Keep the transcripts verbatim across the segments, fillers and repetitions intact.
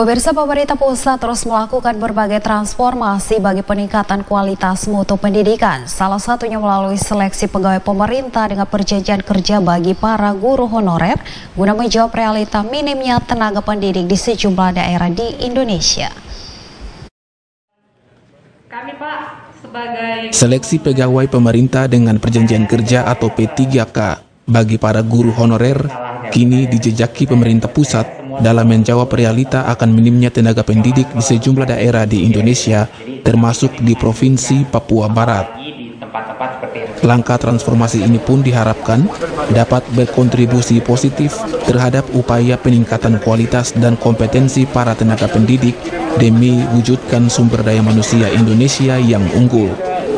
Pemirsa, pemerintah pusat terus melakukan berbagai transformasi bagi peningkatan kualitas mutu pendidikan. Salah satunya melalui seleksi pegawai pemerintah dengan perjanjian kerja bagi para guru honorer guna menjawab realita minimnya tenaga pendidik di sejumlah daerah di Indonesia. Kami, Pak, sebagai seleksi pegawai pemerintah dengan perjanjian kerja atau P tiga K bagi para guru honorer kini dijejaki pemerintah pusat dalam menjawab realita akan minimnya tenaga pendidik di sejumlah daerah di Indonesia, termasuk di Provinsi Papua Barat. Langkah transformasi ini pun diharapkan dapat berkontribusi positif terhadap upaya peningkatan kualitas dan kompetensi para tenaga pendidik demi wujudkan sumber daya manusia Indonesia yang unggul.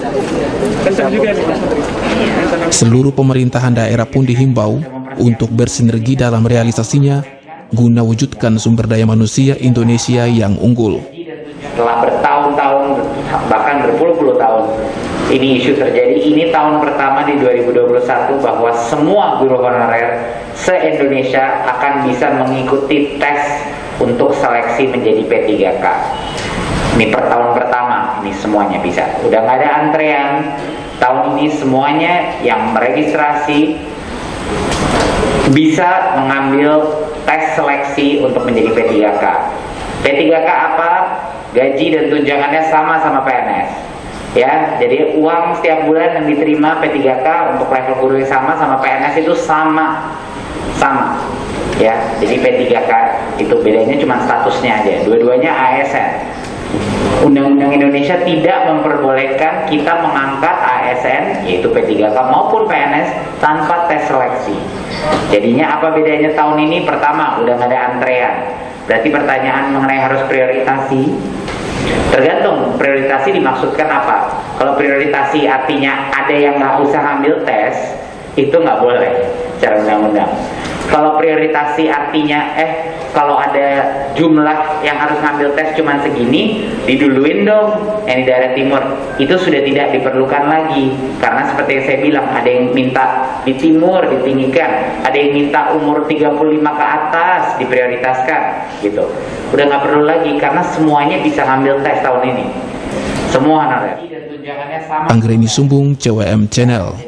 Seluruh pemerintahan daerah pun dihimbau untuk bersinergi dalam realisasinya guna wujudkan sumber daya manusia Indonesia yang unggul. Setelah bertahun-tahun, bahkan berpuluh-puluh tahun, ini isu terjadi. Ini tahun pertama di dua ribu dua puluh satu bahwa semua guru honorer se-Indonesia akan bisa mengikuti tes untuk seleksi menjadi P tiga K. Ini per tahun pertama, ini semuanya bisa. Udah nggak ada antrean. Tahun ini semuanya yang meregistrasi bisa mengambil tes seleksi untuk menjadi P tiga K. P tiga K apa? Gaji dan tunjangannya sama sama P N S. Ya, jadi uang setiap bulan yang diterima P tiga K untuk level guru yang sama sama P N S itu sama. Sama. Ya, jadi P tiga K itu bedanya cuma statusnya aja. Dua-duanya A S N. Undang-Undang Indonesia tidak memperbolehkan kita mengangkat A S N, yaitu P tiga K maupun P N S, tanpa tes seleksi. Jadinya apa bedanya tahun ini? Pertama, udah nggak ada antrean. Berarti pertanyaan mengenai harus prioritasi. Tergantung prioritasi dimaksudkan apa. Kalau prioritasi artinya ada yang nggak usah ambil tes, itu nggak boleh secara undang-undang. Kalau prioritasi artinya eh kalau ada jumlah yang harus ngambil tes cuma segini, diduluin dong yang di daerah timur. Itu sudah tidak diperlukan lagi. Karena seperti yang saya bilang, ada yang minta di timur ditinggikan, ada yang minta umur tiga puluh lima ke atas diprioritaskan gitu. Udah nggak perlu lagi karena semuanya bisa ngambil tes tahun ini. Semua honorer. Anggreni Sumbung, C W M Channel.